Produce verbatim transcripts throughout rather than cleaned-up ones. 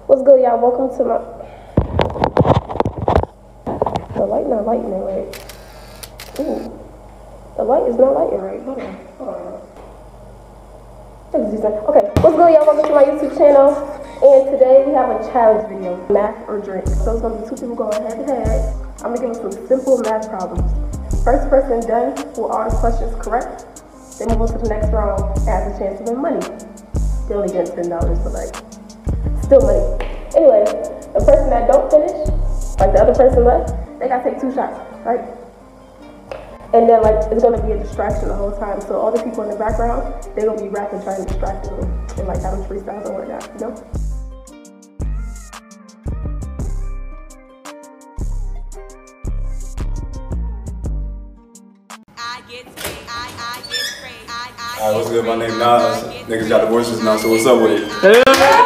What's good, y'all? Welcome to my... The light not lighting it right. Ooh. The light is not lighting right. Hold on. Hold on. Okay, what's good, y'all? Welcome to my YouTube channel. And today we have a challenge video, math or drink. So it's gonna be two people going head to head. I'm gonna give them some simple math problems. First person done with all the questions correct, they move on to the next round and has a chance to win money. They only get ten dollars, but like, still money. Anyway, the person that don't finish, like the other person left, they gotta take two shots, right? And then like, it's gonna be a distraction the whole time. So all the people in the background, they're gonna be rapping, trying to distract them and like having freestyles and whatnot, you know? Alright, what's good? My name Nas. Niggas got the voices now, so what's up with it? I,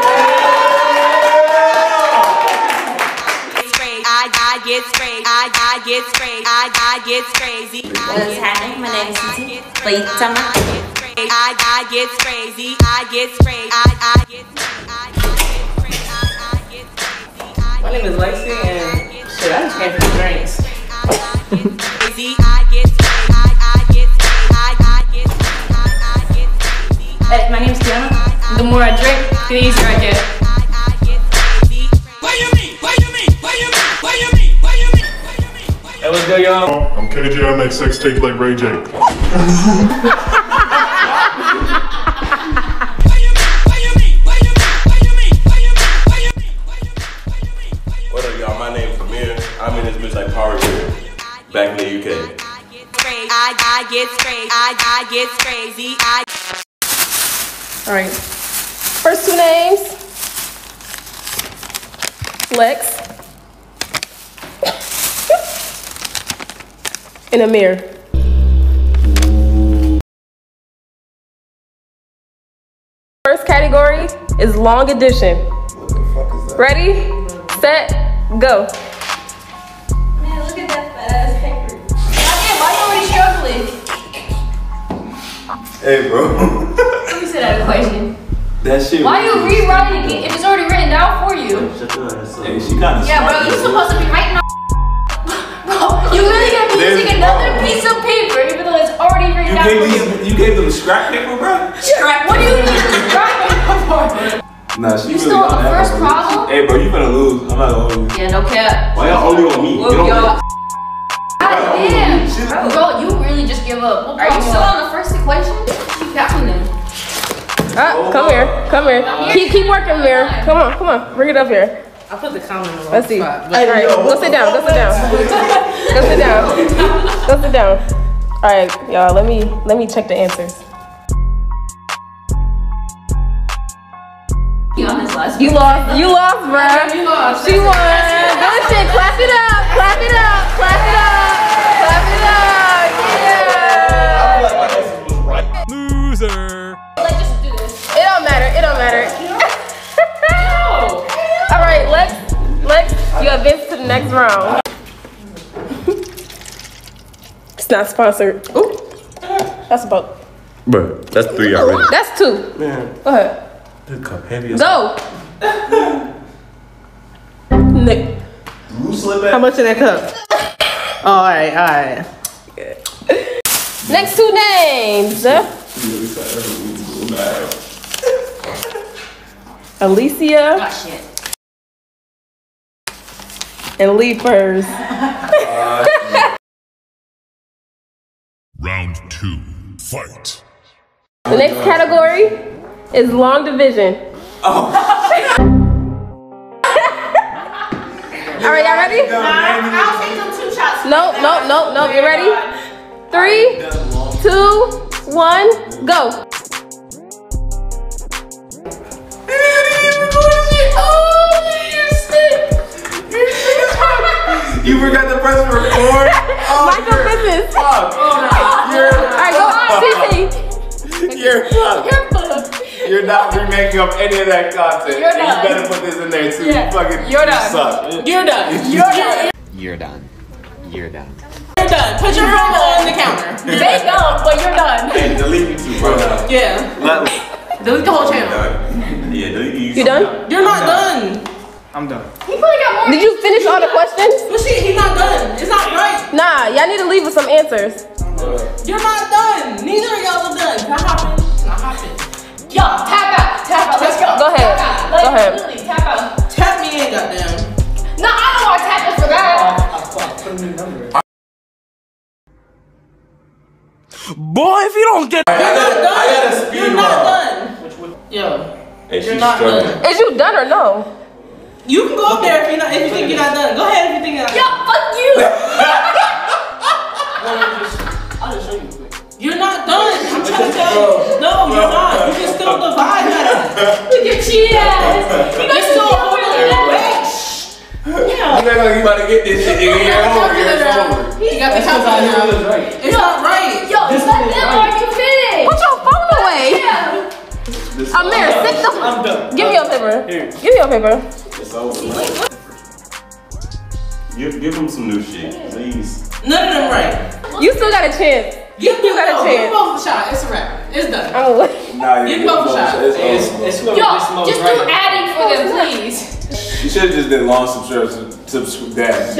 I get crazy. I, I get crazy. I, I get crazy. What's happening? My name is Cece I G I, I get crazy. I get crazy. I, I get crazy. My name is Lexi, and shit, I just came for the drinks. I get crazy. I, I get crazy. I, I get crazy. Hey, my name is Tiana. The more I drink, the easier I get. What you mean? What you mean? What you mean? What you mean? What you mean? Hey, what's good, y'all? I'm K J. I make sex tape like Ray J. What up, y'all? My name's Amir. I'm in this bitch like Power Rangers. Back in the U K. I, I get crazy. I, I get crazy. I. All right. First two names. Lex. And Amir. First category is long edition. What the fuck is that? Ready, set, go. Man, look at that fat ass paper. Goddamn, why you already struggling? Hey, bro. Let me say that equation. That shit. Why are you rewriting it if it's already written down for you? Hey, she kinda Yeah, bro, you're supposed to be writing on. Bro, you really gonna be using another piece of paper even though it's already written You down gave for you? these, you gave them scrap paper, bro? Scrap. What do you need scrap paper for? Nah, she You really still on got the that first one. problem? Hey, bro, you better lose. I'm not gonna hold you. Yeah, no cap. Why y'all only on me? Whoa, You don't yo. get- Goddamn. She- Bro, you really just give up. What Are you problem still you on the first equation? Keep counting them. Ah, come here, come here. Keep, keep working, Amir. Come on, come on. Bring it up here. I put the comment in the wrong Let's see. spot. All right, go sit down, go sit down. Go sit down. Go sit down. All right, y'all, let me, let me check the answers. You on this last You lost, you lost, bruh. You lost. She won. Good shit. Clap it up, clap it up, clap it up, clap it up. Yeah. I feel like my answer was right. Loser. Like, just do this. It don't matter, it don't matter. No. All right, Lex, Lex, you advance to the next round. It's not sponsored. Ooh, that's about, Bro, that's three already. that's two. Man, Go ahead. this cup heavy as Go. Nick. You slip How at? much in that cup? Oh, all right, all right. Next two names. Alicia Oh shit. and Leafers. Round two, fight. The next category is long division. Oh. All right, y'all ready? I'll take them two shots. No, no, no, no. You ready? Three, two, one, go. You forgot to press record? Oh, Mind your business. fuck. You're All right, go. Cece. You're fucked. You're not remaking up any of that content. You're And done. You better put this in there too. Yeah. You fucking You're you done. suck. You're done. You're done. You're done. You're done. You're done. Put your phone on the counter. They don't, but you're done. And delete YouTube, bro. Yeah. Let- Delete the whole channel. Done. Yeah, delete YouTube. You done? You're not done. I'm done. He probably got more. Did you finish all the questions? But shit, he's not done. It's not right. Nah, y'all need to leave with some answers. You're not done. Neither of y'all are done. Can I hop in? Can I hop in? Yo, tap out. Tap out. Let's go. Go ahead. Tap out. Go Like, ahead. literally, tap out. Tap me in, goddamn. No, I don't want to tap it for that. Boy, if you don't get. I gotta, I gotta speed You're not round. done. Which one? Yo, Hey, you're she's not struggling. done. Is you done or no? You can go up there if you not if you think you're not done. Go ahead if you think you're not Yo, done. fuck you. I'll just show you quick. You're not done. I'm trying to tell you. No, you're not. You can still divide that. Look at cheat ass. You You're still holding it back. You act like you about to get this shit, nigga. You're over. You're over. You got the calculator out. It's not right. Yo, let them argue finish. Put your phone away. Yeah. Amir, sit the. I'm done. Give me your paper. Here. Give me your paper. It's over. Give, give him some new shit, please. None of them right. You still got a chance. Give You got a no, chance. Give both a shot. It's a wrap. It's done. I'm Nah, Give both a shot. It's It's, over. it's whoever Yo, gets the most just right. do adding for them, please. You should have just did long subscription. Subscribe that.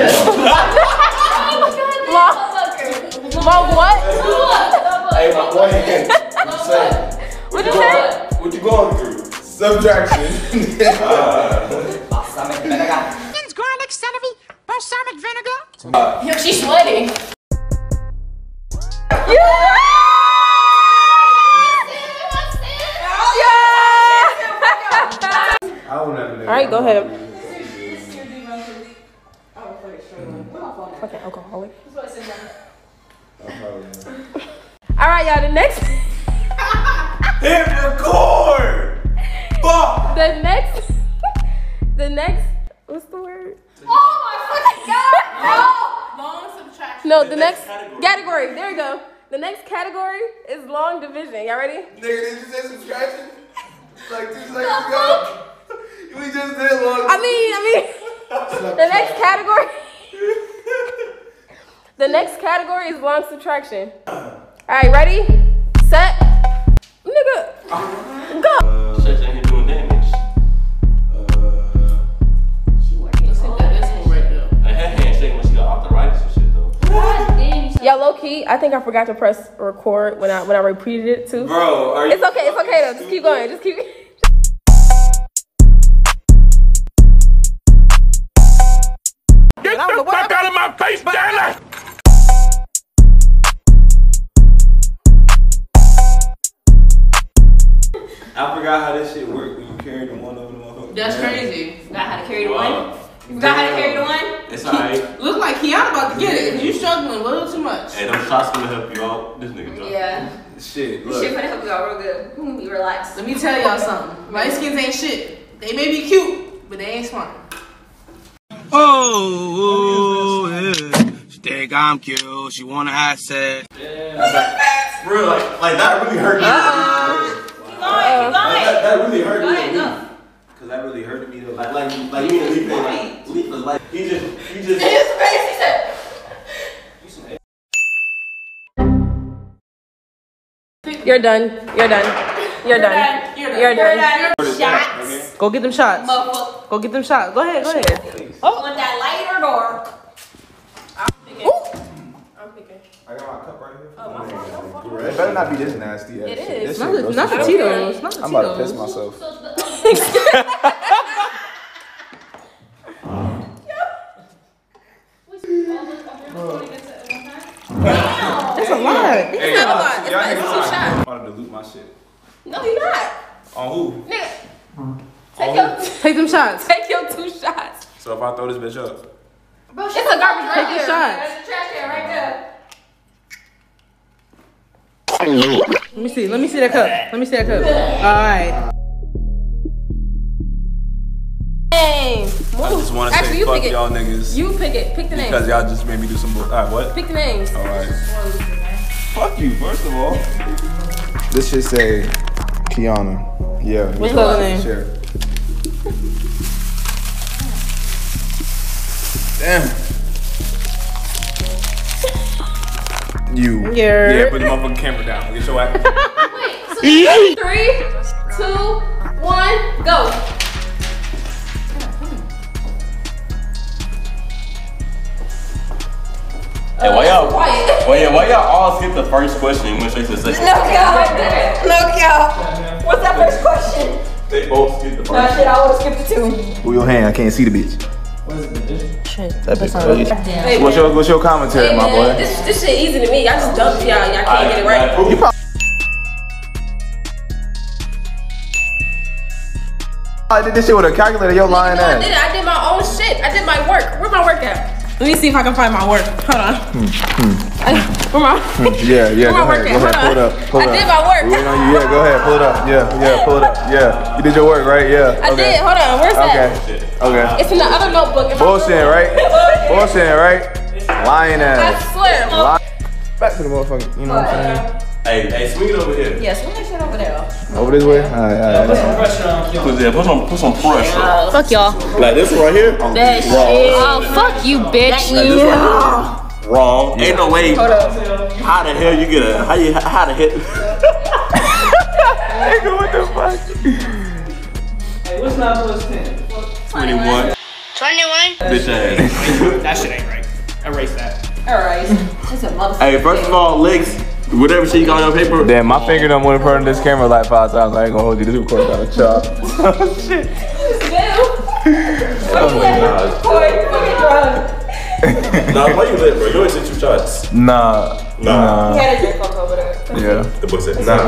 Long, long what? Hey, my boy, say, What you say? what you going through? Subtraction. uh, Garlic, celery, balsamic vinegar. Yo, she's sweating. I would never. All right, go ahead. Okay, alcoholic. All right, y'all. The next, Hit record. Fuck. the next, the next. What's the word? Oh my fucking god! Long subtraction. No, the next category. category. There you go. The next category is long division. Y'all ready? Nigga, did you say subtraction? Like two seconds ago? We just did long. I mean, I mean, the next category. The next category is long subtraction. All right, ready, set, nigga, go. Shut your hand doing damage. Let's hit that. This one right there. Like, her hand shaking when she got arthritis and shit though. God damn, you Yeah, low key. I think I forgot to press record when I when I repeated it too. Bro, are you? It's okay. It's okay though. Just keep going. Just keep. Get the fuck out of my face, Dana! I forgot how this shit worked when you carried the one over the motherfucker. That's crazy. forgot how to carry the one. You forgot how to carry the one. It's alright. Look like Kiana about to get it. You struggling a little too much. Hey, them shots gonna help you out. This nigga drunk. Yeah. Shit, This shit look. finna help you out real good. You can be relaxed. Let me tell y'all something. Light skins ain't shit. They may be cute, but they ain't smart. Oh, yeah. She think I'm cute. She wanna have sex. Bro, like, like that really hurt me. Keep going, keep Like, that, going. that really hurt Go me. ahead, go. Cause that really hurted me though. Like, like, like me and Leaf, like, Leaf was like, he just, he just. His face, he said. You're done. You're done. You're done. You're done. You're done. You're done. Shots. Go get them shots. Motherfucker. Go get them shots. Go ahead, go ahead. Want that light or dark? I'm picking. I'm picking. I got my cup right here. Oh, my fault, my fault. It better not be this nasty. It shit. is. This Not shit the, gross not the as fuck. Tito's. Not the I'm about to piss Tito's. myself. So the, That's a lot. Hey, not a y'all- lot. It's y'all not- it's niggas two shots. I'm about to dilute my shit. No, you're not. On who? Nigga, On take your, who? Take them shots. take your two shots. So if I throw this bitch up, bro, It's a garbage right Take the there. shots. There's a trash can right there. Let me see. Let me see that cup. Let me see that cup. All right. Name. I just want to Actually, say you fuck pick it. y'all niggas. You pick it. Pick the name. Because y'all just made me do some bull. Alright, what? Pick the names. Alright. Fuck you, first of all. This should say Kiana. Yeah. What's the other name? Sure. Damn. You. Yeah. Yeah, put the motherfucking camera down. Get your ass. Wait, so three, two, one, go. Hey, why y'all? Well, yeah, why y'all all skip the first question and went straight to the second? No cap. No cap. What's that first question? They both skipped the first. No shit, I would have skipped it too. Move your hand. I can't see the bitch. What is it, bitch? Shit. That bitch crazy. Hey, What's your What's your commentary, hey, my man, boy? This, this shit easy to me. I just dumped y'all. Y'all can't get it right. You probably I did this shit with a calculator. Yo, lying No, I ass. did it. I did my own shit. I did my work. Where's my work at? Let me see if I can find my work. Hold on. Hmm, hmm. Where my? Yeah, yeah. Where Go my ahead. work Go at? ahead. Pull Hold it on. up. Pull it I up. did my work. We waiting on you. Yeah, go ahead. Pull it up. Yeah, yeah. Pull it up. Yeah. You did your work, right? Yeah. I okay. did. Hold on. Where's Okay. that? Okay. It's in the other notebook. In my Bullshit, room. right? Bullshit, right? Lying I ass. swear. Ly- Back to the motherfucker. You know what I'm saying? Hey, hey, swing it over here. Yeah, swing that shit over there. Over this way? Alright, alright. Put some pressure on you. Put, yeah, put some, put some pressure. Fuck y'all. Like this one right here. That shit. Oh, fuck you, bitch. Like this right here. Wrong. Ain't no way. How the hell you get a? How you? How the hell? Nigga, what the fuck? Hey, what's nine plus ten? Twenty-one. twenty-one? Bitch ass. That shit ain't right. Erase that. Alright. That's a motherfucker. Hey, first of all, Lex, whatever shit you got on your paper. Damn, my finger done went in front of this camera like five times. I ain't gonna hold you. This recording got a chop. Oh, shit. Oh my god. Nah, why you lit, bro? You always hit two shots. Nah. Nah. Nah. He had a drink up over there. Yeah. The book said nah.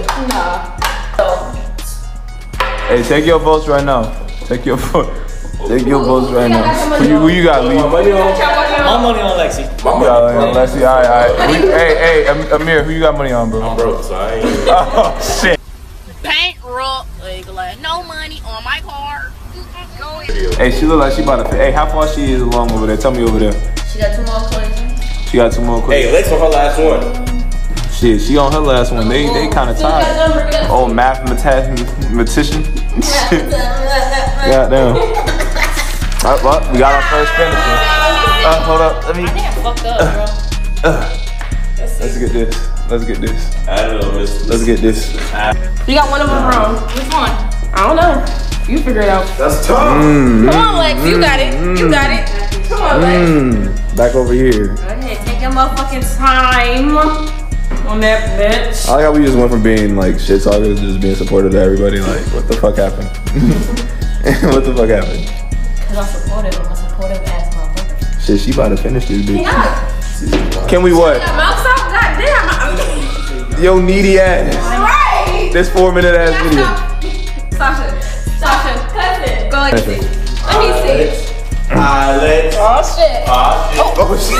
Nah. Hey, take your votes right now. Take your vote. Take your votes right now. Who you, who you got, Lee? My money on. My money on Lexi. My You money got, on. let's see. All right, all right. We- Hey, hey, Am- Amir, who you got money on, bro? I'm broke, so I ain't. Oh shit. Bankrupt. Like, no money on my card. Go in. Hey, she look like she about to. Hey, how far she is along over there? Tell me over there. She got two more questions. She got two more Hey, questions. Lex on her last one. Shit, she on her last one. They they kind of tired. Oh, mathematician. Goddamn. Well, well, we got our first finisher. Uh, hold up, let me. I think I fucked up, bro. Uh, let's get this. Let's get this. I don't know, Miss. Let's get this. You got one of them wrong. Which one? I don't know. You figure it out. That's tough. Mm, Come on, Lex. You got it. You got it. Come on, Lex. mm. Back over here. Go ahead, take your motherfucking time on that bitch. I like how we just went from being like shit talkers to just being supportive to everybody. Like, what the fuck happened? What the fuck happened? Cause I'm supportive. I'm a supportive ass motherfucker. Shit, she about to finish this bitch. Yeah. Can we what? Got mouth out? Goddamn. I'm Yo, needy ass. right. This four minute ass video. Sasha. Sasha. Cousin. Go like this. Let me see. Ah, Lex. Oh, shit. Ah, shit.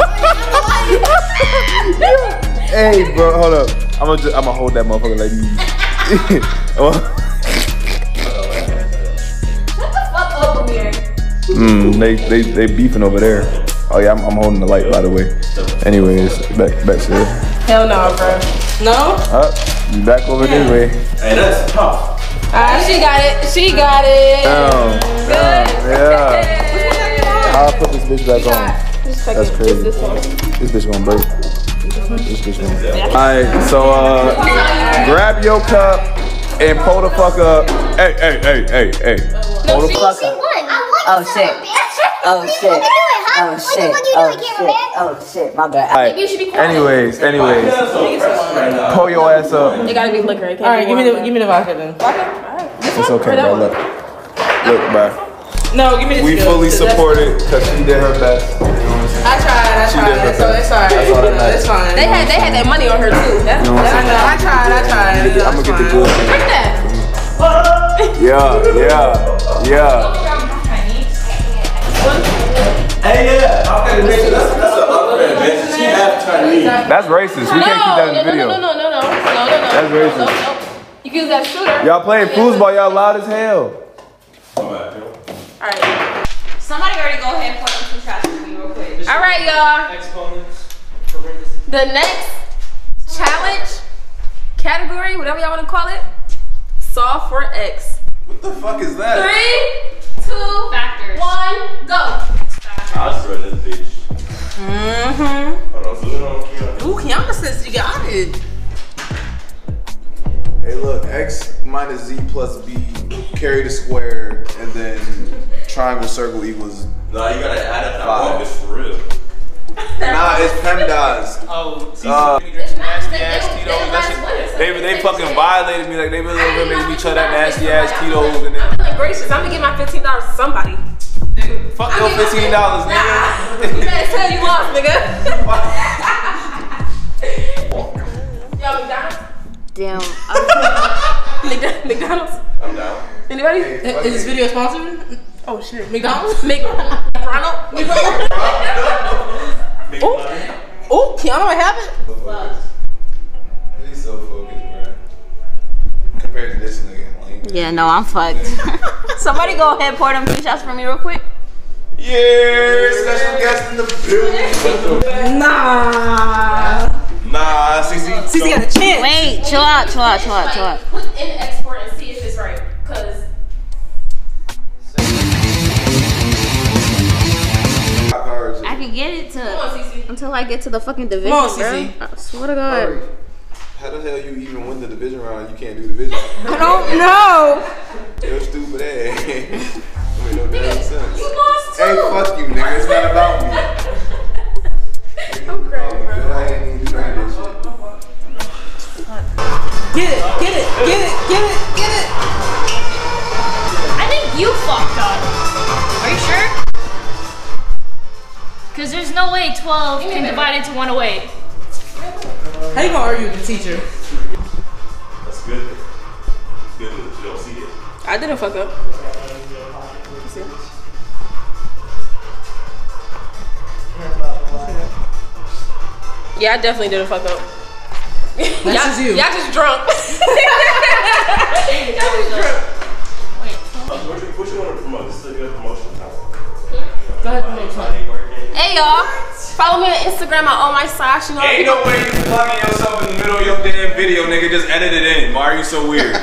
Oh shit. Hey, bro, hold up. I'm gonna I'm gonna hold that motherfucker like you. Mm, they, they they beefing over there. Oh yeah, I'm, I'm holding the light, by the way. Anyways, back back to it. Hell no, bro. No? Up, you back over this way. Hey, that's tough. Ah, she got it. She got it. Down, Good. down, yeah. I'll put this bitch back on. Just check That's it. crazy. This one. This bitch gonna break. This bitch gonna. Alright, so uh, grab your cup and pull the fuck up. Hey, hey, hey, hey, hey. Pull the fuck up. Oh shit. Oh shit. Oh shit. Oh shit. Oh shit. My bad. Alright. Anyways, anyways. Pull your ass up. It gotta be liquor. It can't All right, be give me water. the give me the vodka then. It's okay, bro. Look. Look, bro. No, give me the We tequila. fully That's- support it because she did her best. You know what I'm saying? I tried, I She did her tried. So best. it's alright. That's all that No, matters. it's fine. They had they had that money on her too. That's, You know what I'm that's I know. I tried. I tried. I'm gonna It's get the fine. good. Drink that. Yeah, yeah, yeah. Hey, yeah. Okay, that's, that's an unfair advantage. She half Chinese. That's racist. We No, can't keep that in the no, video. no, no, no, no, no, no, no, no. That's racist. No, no. You can use that shooter. Y'all playing foosball, y'all loud as hell. Alright. Somebody already go ahead and pour them two shots for me real quick. Alright, y'all. Exponents. Parentheses. The next challenge category, whatever y'all want to call it, solve for X. What the fuck is that? Three, two, Factors. one, go. I was running this bitch. Mm-hmm. Hold on, zoom in on Keanu. Ooh, Kiana says you got it. Hey, look, x minus z plus b, carry the square, and then triangle circle equals. Nah, you gotta add up that Five. one, it's for real. Nah, it's PEMDAS. Oh, see, Uh, nasty ass Tito's. That shit. They they fucking violated me. Like they really over making me try that nasty ass Tito's and then. I'm gracious. I'm gonna get my fifteen dollars to somebody. Fuck your fifteen dollars, nigga. Nah, you better tell you lost, nigga. Yo, McDonald's. Damn. McDonald's. I'm down. Anybody? Is this video sponsored? Oh shit. McDonald's? McDonald? Oh, oh, Keanu, I have it. He's so focused, bro. Compared to this nigga. Yeah, no, I'm fucked. Somebody go ahead, pour them three shots for me real quick. Yeah, special guest in the building. Nah. Nah, Cece. Cece got a chance. Wait, chill out, chill out, chill out, chill out. Put in export and see if it's right. Cause I can get it to come on, Cece. until I get to the fucking division, Come on, bro. Cece. I swear to God. How the hell you even win the division round? You can't do division. I don't know. You're stupid ass. Wait, no damn sense. You lost too. Hey, fuck you, nigga. It's not about me. I'm crying, bro. I ain't even trying this shit. Get it, get it, get it, get it, get it. I think you fucked up. Are you sure? Because there's no way twelve can divide into one oh eight. How you gonna argue with the teacher? That's good. It's good that you don't see it. I didn't fuck up. See? Yeah, I definitely didn't fuck up. That's y'all, just you. Y'all just drunk. Y'all just drunk. What you, what you want to promote? This is a good promotion. Go ahead, promote. Hey y'all, follow me on Instagram at all my sash. You know, Ain't no way you plugging yourself in the middle of your damn video, nigga. Just edit it in. Why are you so weird?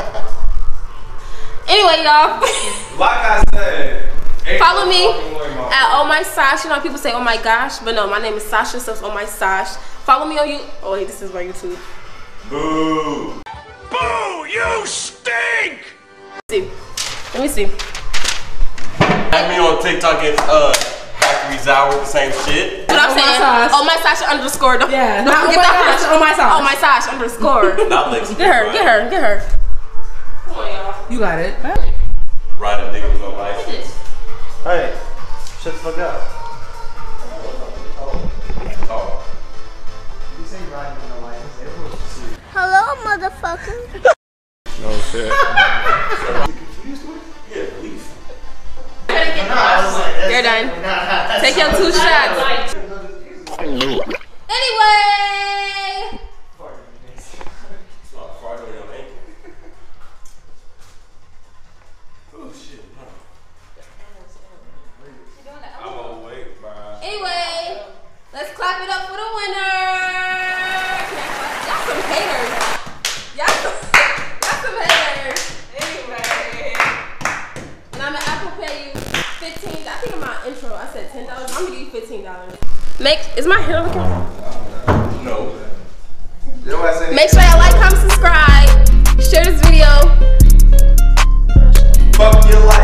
Anyway, y'all. Like I said, Follow me at Oh My Sash. You know, people say Oh My Gosh, but no, my name is Sasha, so it's Oh My Sash. Follow me on you. Oh wait, this is my YouTube. Boo! Boo! You stink! See, let me see. Add me on TikTok and uh, Factory Zow with the same shit. What I'm Oh My saying? Sash. Oh My Sash underscore. Don't, Yeah, don't not forget Oh My that. Sash, Oh My Sash. Oh My Sash underscore. Not Lex. Get her, get her, get her. Come on, y'all. You got it. Ride a nigga with no license. Hey, shut the fuck up. Oh. You say riding with no license, everyone should see you. Hello, motherfucker. No shit. Yeah, please. You're done. Take your two shots. Anyway. Anyway, let's clap it up for the winner. Y'all some haters. Y'all some, y'all some haters. Anyway. And I'm gonna Apple Pay you fifteen. I think in my intro I said ten dollars. I'm gonna give you fifteen dollars. Make is my hair on the camera? No. Make sure y'all like, comment, subscribe, share this video. Fuck your life.